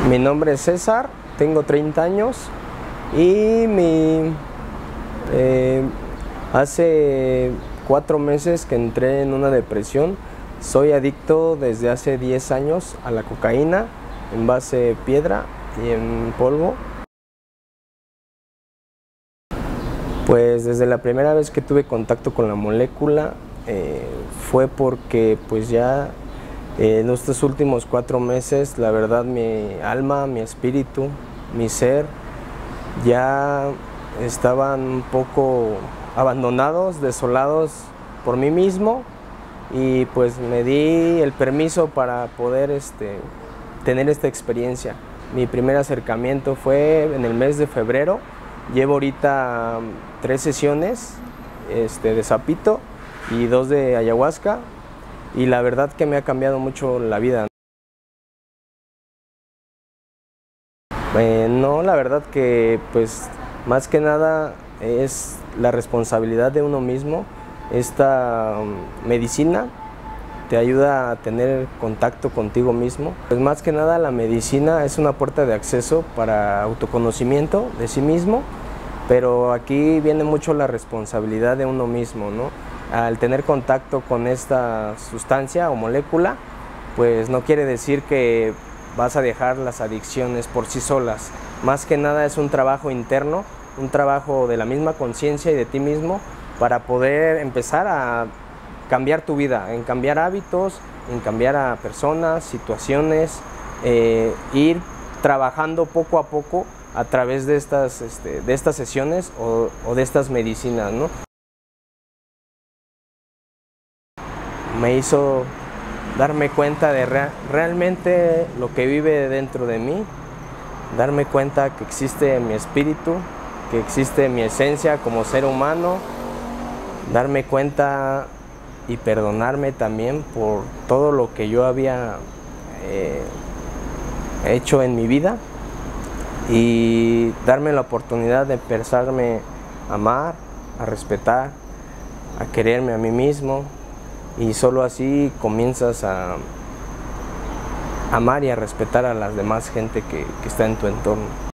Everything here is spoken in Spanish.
Mi nombre es César, tengo 30 años y hace 4 meses que entré en una depresión. Soy adicto desde hace 10 años a la cocaína en base piedra y en polvo. Pues desde la primera vez que tuve contacto con la molécula fue porque pues ya en estos últimos 4 meses, la verdad, mi alma, mi espíritu, mi ser ya estaban un poco abandonados, desolados por mí mismo, y pues me di el permiso para poder tener esta experiencia. Mi primer acercamiento fue en el mes de febrero. Llevo ahorita 3 sesiones de sapito y 2 de ayahuasca, y la verdad que me ha cambiado mucho la vida. No, la verdad que pues más que nada es la responsabilidad de uno mismo. Esta medicina te ayuda a tener contacto contigo mismo. Pues más que nada la medicina es una puerta de acceso para autoconocimiento de sí mismo, pero aquí viene mucho la responsabilidad de uno mismo, ¿no? Al tener contacto con esta sustancia o molécula, pues no quiere decir que vas a dejar las adicciones por sí solas. Más que nada es un trabajo interno, un trabajo de la misma conciencia y de ti mismo para poder empezar a cambiar tu vida, en cambiar hábitos, en cambiar a personas, situaciones, ir trabajando poco a poco a través de estas sesiones o de estas medicinas, ¿no? Me hizo darme cuenta de realmente lo que vive dentro de mí, darme cuenta que existe mi espíritu, que existe mi esencia como ser humano, darme cuenta y perdonarme también por todo lo que yo había hecho en mi vida, y darme la oportunidad de empezarme a amar, a respetar, a quererme a mí mismo, y solo así comienzas a amar y a respetar a las demás gente que está en tu entorno.